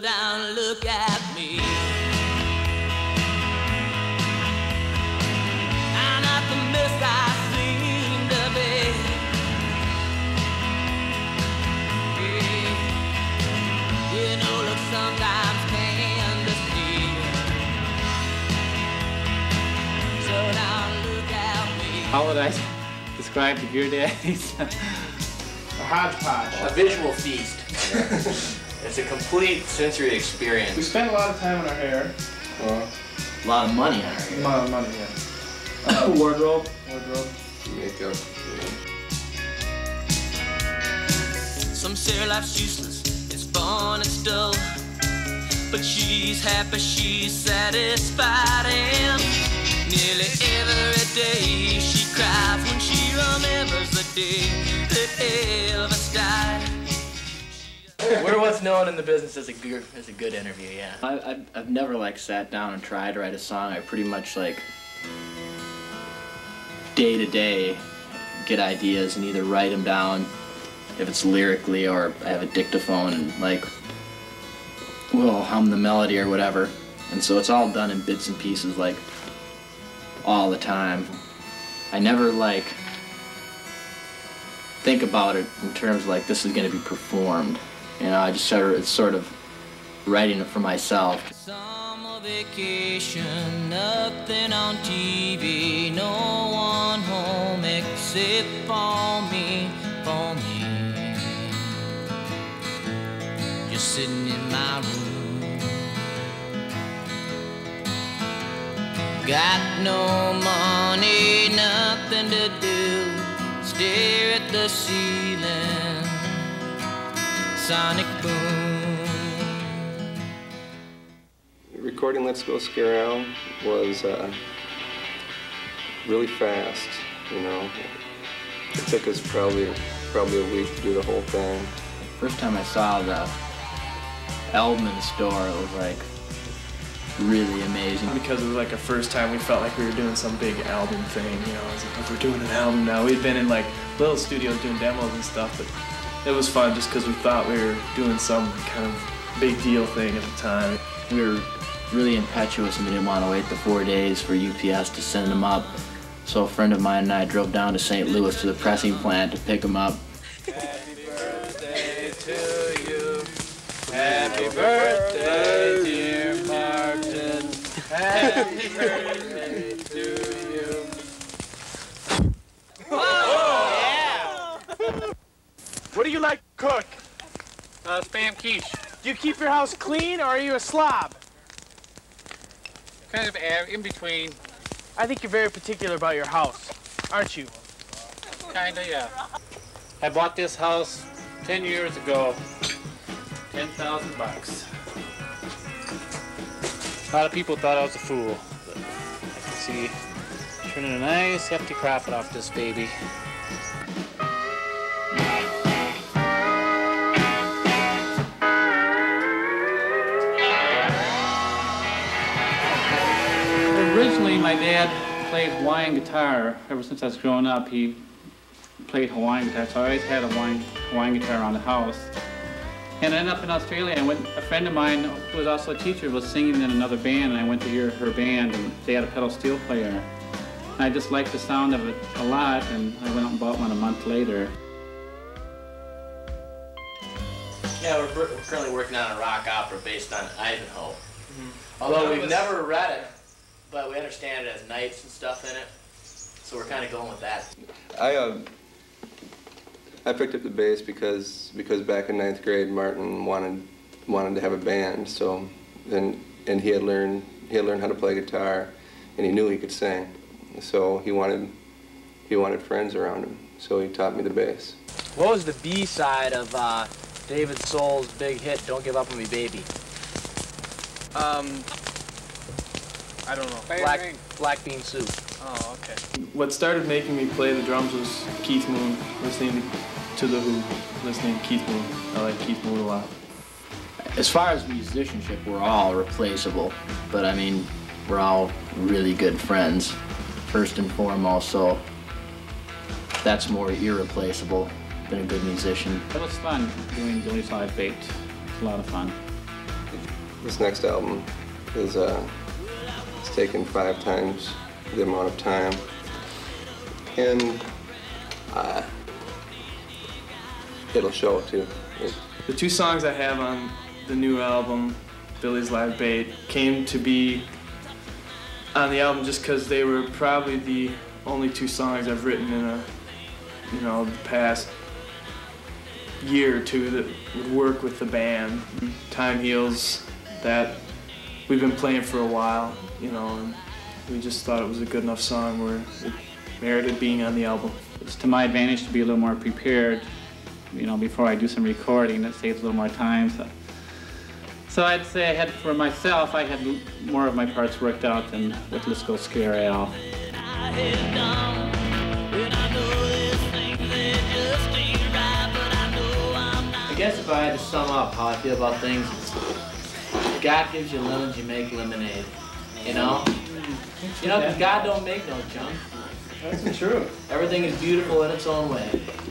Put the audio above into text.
down, look at me. I'm not the best I seem to be. Yeah. You know, look, sometimes can deceive. So now look at me. How would I describe the Gear Daddies? A hodgepodge. A visual feast. It's a complete sensory experience. We spend a lot of time on our hair. A lot of money on our A hair. lot of money, yeah. Wardrobe. Makeup. Some say life's useless, it's fun and dull, but she's happy, she's satisfied, and nearly every day she cries when she remembers the day that Elvis died. We're what's known in the business as a good interview, yeah. I've never like sat down and tried to write a song. I pretty much like day to day get ideas and either write them down if it's lyrically, or I have a dictaphone and like we'll hum the melody or whatever. And so it's all done in bits and pieces like all the time. I never like think about it in terms like this is going to be performed. You know, I just it's sort of writing it for myself. Summer vacation, nothing on TV, no one home except for me, Just sitting in my room. Got no money, nothing to do, stare at the ceiling. Sonic boom. Recording Let's Go Scare Al was really fast, you know. It took us probably a week to do the whole thing. First time I saw the album in the store, it was like really amazing. Because it was like our first time, we felt like we were doing some big album thing, you know. It was like, we're doing an album now. We'd been in like little studios doing demos and stuff, but it was fun just because we thought we were doing some kind of big deal thing at the time. We were really impetuous and we didn't want to wait the 4 days for UPS to send them up. So a friend of mine and I drove down to St. Louis to the pressing plant to pick them up. Happy birthday to you. Happy birthday, dear Martin. Happy birthday to you. What do you like to cook? Spam quiche. Do you keep your house clean, or are you a slob? Kind of in between. I think you're very particular about your house, aren't you? Kinda, yeah. I bought this house 10 years ago. 10,000 bucks. A lot of people thought I was a fool, but I can see turning a nice hefty profit off this baby. Originally, my dad played Hawaiian guitar. Ever since I was growing up, he played Hawaiian guitar, so I always had a Hawaiian guitar around the house. And I ended up in Australia, and a friend of mine who was also a teacher was singing in another band, and I went to hear her band, and they had a pedal steel player. And I just liked the sound of it a lot, and I went out and bought one a month later. Yeah, we're currently working on a rock opera based on Ivanhoe. Although we've never read it, but we understand it has knights and stuff in it, so we're kind of going with that. I picked up the bass because back in 9th grade, Martin wanted to have a band. So and he had learned how to play guitar, and he knew he could sing. So he wanted friends around him. So he taught me the bass. What was the B side of David Soul's big hit, "Don't Give Up on Me, Baby"? I don't know. Black bean soup. Oh, okay. What started making me play the drums was Keith Moon, listening to The Who, listening to Keith Moon. I like Keith Moon a lot. As far as musicianship, we're all replaceable, but I mean, we're all really good friends, first and foremost, so that's more irreplaceable than a good musician. It was fun doing Billy's Live Baked. It was a lot of fun. This next album is it's taken 5 times the amount of time, and it'll show too. The 2 songs I have on the new album, Billy's Live Bait, came to be on the album just because they were probably the only 2 songs I've written in the past year or 2 that would work with the band. Time Heals, that we've been playing for a while, and we just thought it was a good enough song where it merited being on the album. It's to my advantage to be a little more prepared, before I do some recording. It saves a little more time. So I'd say for myself, I had more of my parts worked out than with Let's Go Scare Al. I guess if I had to sum up how I feel about things, God gives you lemons, you make lemonade. Because God don't make no junk. That's true. Everything is beautiful in its own way.